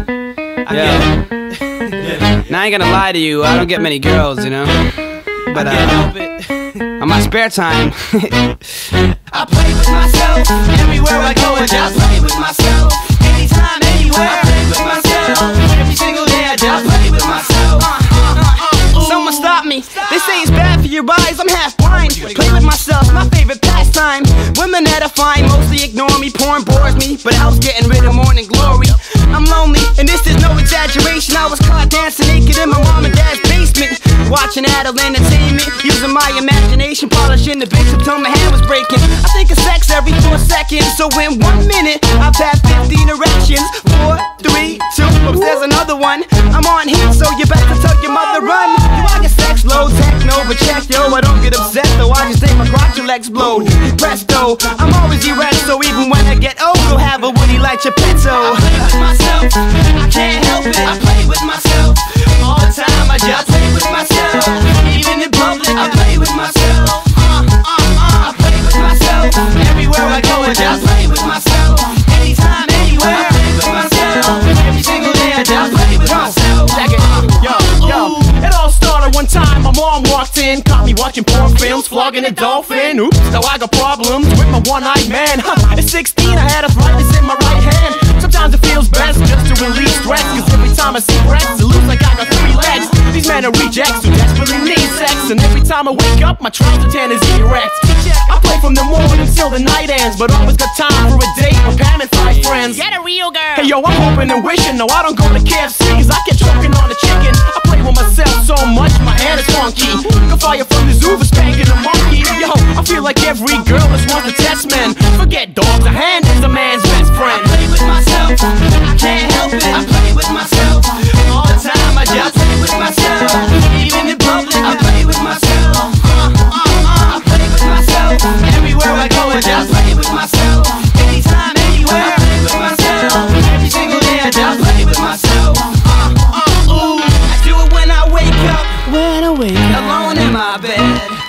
Yeah. Now I ain't gonna lie to you, I don't get many girls, you know. But on my spare time, I play with myself. Everywhere I go, I just play with myself. Anytime, anywhere, I play with myself. Every single day, I just play with myself. someone stop me. They say it's bad for your eyes, I'm half blind. Play with myself, my favorite pastime. Women that I find mostly ignore me. Porn bores me, but I was getting rid of morning glory. I'm lonely, and this is no exaggeration. I was caught dancing naked in my mom and dad's basement, watching adult entertainment, using my imagination, polishing the bits until my hand was breaking. I think of sex every 4 seconds, so in 1 minute I've had 15 erections. 4, 3, 2, oops, there's another one. I'm on heat, so you better tell your mother run. Do I get sex low, techno, but check yo, I don't get upset though. I just think my crotch will explode. Presto, I'm always erect, so even when I get old, I'll have a Woody like Geppetto. I play with myself, I can't help it. I play with myself all the time. I just play with myself, even in public. I play with myself. I play with myself. Everywhere I go, I just play with myself. Anytime, anywhere, I play with myself. Every single day, I just play with myself. Yo, it all started one time. My mom walked in, caught me watching porn films, flogging a dolphin. Oops, now I got problems with my one-eyed man. At 16, I had arthritis in my right hand. Sometimes it feels best just to release stress, cause every time I see breasts, it looks like I got 3 legs. These men are rejects who desperately need sex, and every time I wake up, my trouser tan is erect. I play from the morning till the night ends, but always got time for a date with Pam and 5 friends. Get a real girl. Hey yo, I'm hoping and wishing, no I don't go to KFC, cause I get choking on the chicken. I play with myself so much, my hand is funky. Go fire from the zoo for spanking a monkey. Yo, I feel like every girl just wants to test men. Forget dogs, a hand is a man's best friend. I play with myself, I can't help it. I play with myself all the time. I just play with myself, even in public. I play with myself. I play with myself. Everywhere I go, I just play with myself. Anytime, anywhere, I play with myself. Every single day, I just play with myself. I do it when I wake up, alone in my bed.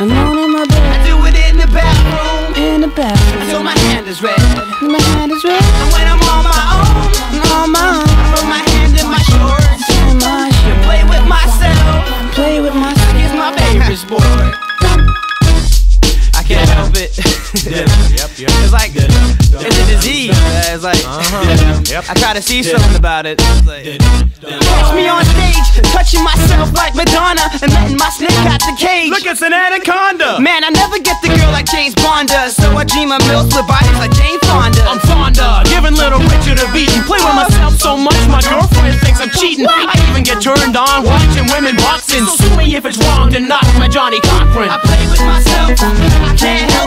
I do it in the bathroom, until my hand is red. And when I'm on my own, put my hand in my shorts, play with myself. It's my favorite sport. I can't help it. It's like, it's a disease. It's like, I try to see something about it. It's like, catch me on stage, touching myself like Madonna, and letting my snake out the cage. Look, it's an anaconda. Man, I never get the girl like James Bond does, so I dream of milk with bodies like Jane Fonda. I'm Fonda, giving little Richard a beating. Play with myself so much, my girlfriend thinks I'm cheating. I even get turned on watching women boxing. So sue me if it's wrong to knock my Johnny Cochran. I play with myself, I can't help